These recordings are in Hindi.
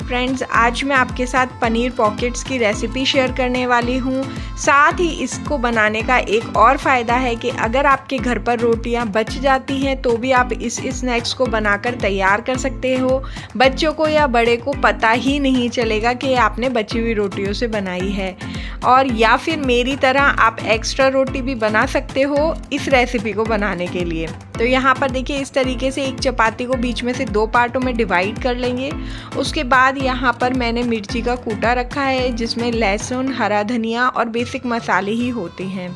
फ्रेंड्स, आज मैं आपके साथ पनीर पॉकेट्स की रेसिपी शेयर करने वाली हूँ। साथ ही इसको बनाने का एक और फ़ायदा है कि अगर आपके घर पर रोटियाँ बच जाती हैं तो भी आप इस स्नैक्स को बनाकर तैयार कर सकते हो। बच्चों को या बड़े को पता ही नहीं चलेगा कि आपने बची हुई रोटियों से बनाई है। और या फिर मेरी तरह आप एक्स्ट्रा रोटी भी बना सकते हो इस रेसिपी को बनाने के लिए। तो यहाँ पर देखिए, इस तरीके से एक चपाती को बीच में से 2 पार्टों में डिवाइड कर लेंगे। उसके बाद यहाँ पर मैंने मिर्ची का कूटा रखा है जिसमें लहसुन, हरा धनिया और बेसिक मसाले ही होते हैं।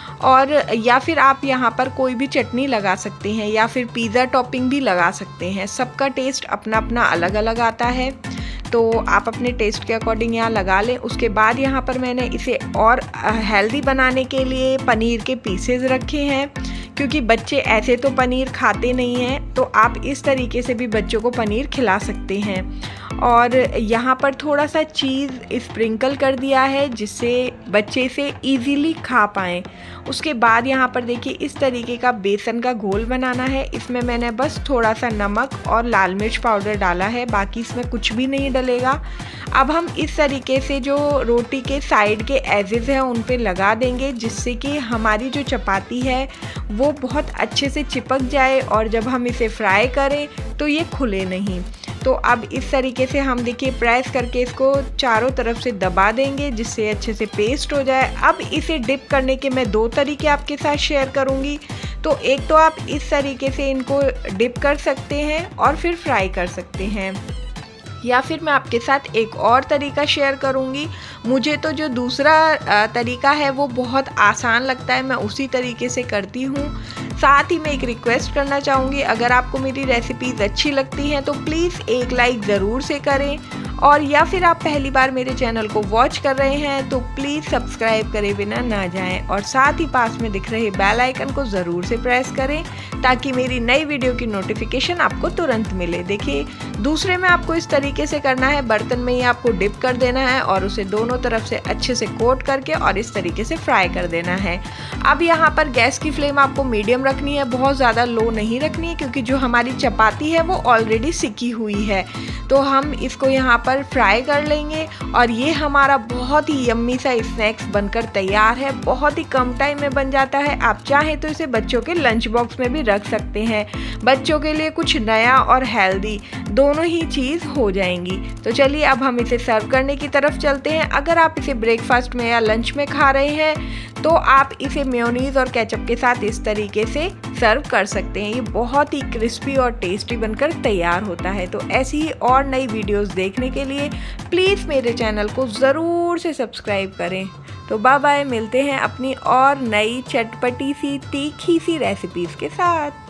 और या फिर आप यहाँ पर कोई भी चटनी लगा सकते हैं या फिर पिज़्ज़ा टॉपिंग भी लगा सकते हैं। सबका टेस्ट अपना अपना अलग अलग आता है, तो आप अपने टेस्ट के अकॉर्डिंग यहाँ लगा लें। उसके बाद यहाँ पर मैंने इसे और हेल्दी बनाने के लिए पनीर के पीसेज रखे हैं, क्योंकि बच्चे ऐसे तो पनीर खाते नहीं हैं, तो आप इस तरीके से भी बच्चों को पनीर खिला सकते हैं। और यहाँ पर थोड़ा सा चीज़ स्प्रिंकल कर दिया है जिससे बच्चे इसे इजीली खा पाएँ। उसके बाद यहाँ पर देखिए, इस तरीके का बेसन का घोल बनाना है। इसमें मैंने बस थोड़ा सा नमक और लाल मिर्च पाउडर डाला है, बाकी इसमें कुछ भी नहीं डलेगा। अब हम इस तरीके से जो रोटी के साइड के एजेस हैं उन पे लगा देंगे, जिससे कि हमारी जो चपाती है वो बहुत अच्छे से चिपक जाए और जब हम इसे फ्राई करें तो ये खुले नहीं। तो अब इस तरीके से हम देखिए प्रेस करके इसको चारों तरफ से दबा देंगे जिससे अच्छे से पेस्ट हो जाए। अब इसे डिप करने के मैं 2 तरीके आपके साथ शेयर करूंगी। तो एक तो आप इस तरीके से इनको डिप कर सकते हैं और फिर फ्राई कर सकते हैं, या फिर मैं आपके साथ एक और तरीका शेयर करूंगी। मुझे तो जो दूसरा तरीका है वो बहुत आसान लगता है, मैं उसी तरीके से करती हूँ। साथ ही मैं एक रिक्वेस्ट करना चाहूँगी, अगर आपको मेरी रेसिपीज़ अच्छी लगती हैं तो प्लीज़ एक लाइक ज़रूर से करें, और या फिर आप पहली बार मेरे चैनल को वॉच कर रहे हैं तो प्लीज़ सब्सक्राइब करे बिना ना जाएं, और साथ ही पास में दिख रहे बेल आइकन को ज़रूर से प्रेस करें ताकि मेरी नई वीडियो की नोटिफिकेशन आपको तुरंत मिले। देखिए, दूसरे में आपको इस तरीके से करना है, बर्तन में ही आपको डिप कर देना है और उसे दोनों तरफ से अच्छे से कोट करके और इस तरीके से फ्राई कर देना है। अब यहाँ पर गैस की फ्लेम आपको मीडियम रखनी है, बहुत ज़्यादा लो नहीं रखनी है, क्योंकि जो हमारी चपाती है वो ऑलरेडी सिकी हुई है। तो हम इसको यहाँ पर फ्राई कर लेंगे और ये हमारा बहुत ही यम्मी सा स्नैक्स बनकर तैयार है। बहुत ही कम टाइम में बन जाता है। आप चाहें तो इसे बच्चों के लंच बॉक्स में भी रख सकते हैं। बच्चों के लिए कुछ नया और हेल्दी दोनों ही चीज़ हो जाएंगी। तो चलिए अब हम इसे सर्व करने की तरफ चलते हैं। अगर आप इसे ब्रेकफास्ट में या लंच में खा रहे हैं तो आप इसे मेयोनीज और केचप के साथ इस तरीके से सर्व कर सकते हैं। ये बहुत ही क्रिस्पी और टेस्टी बनकर तैयार होता है। तो ऐसी ही और नई वीडियोस देखने के लिए प्लीज़ मेरे चैनल को ज़रूर से सब्सक्राइब करें। तो बाय बाय, मिलते हैं अपनी और नई चटपटी सी तीखी सी रेसिपीज़ के साथ।